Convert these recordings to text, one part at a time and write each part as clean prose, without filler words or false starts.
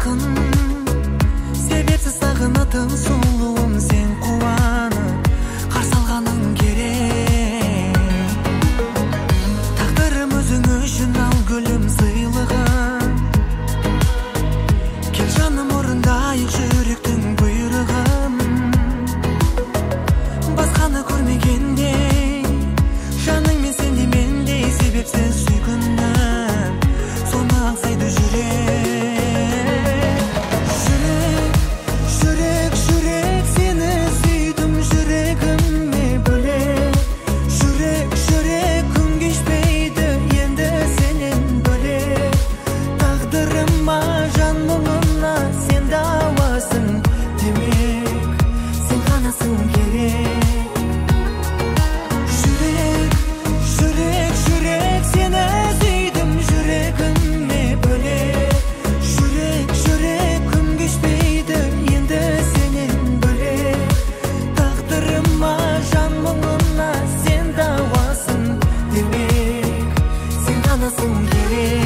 жақын, себепсіз сағынатын сұлуым сен қуанып қарсы алғаның керек. Тағдырым өзің үшін ал гүлім сыйлығын, кел жаным орындайық жүректің бұйрығын. Басқаны көрмегендей жаның мен сенде мендей себепсіз сүйкімнің соны аңсайды жүрек. Жүрек сені сүйдім жүрегіме бөлек. Жүрек күн кешпейді енді сенен бөлек. Тағдырыма жан мұңына сен дауасың демек, сен ғанасың керек. Жүрек сені сүйдім жүрегіме бөлек. Жүрек күн кешпейді енді сенен бөлек. Тағдырыма жан мұңына сен дауасың демек, сен ғанасың керек.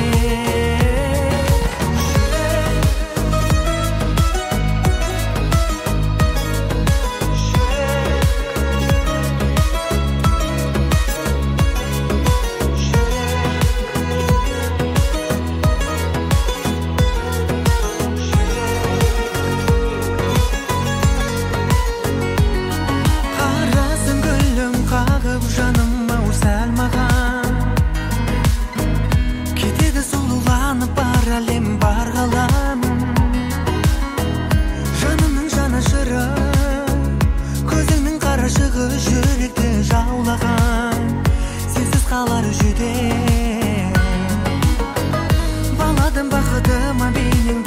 Қарасың гүлім қағып жаным-ау сәл маған, кетеді сұлуланып бар әлем бар ғалам. Жанымның жанашыры, көзіңнің қарашығы жүректі жаулаған, сенсіз қалар жүдеу. Баладым бақытыма бейнең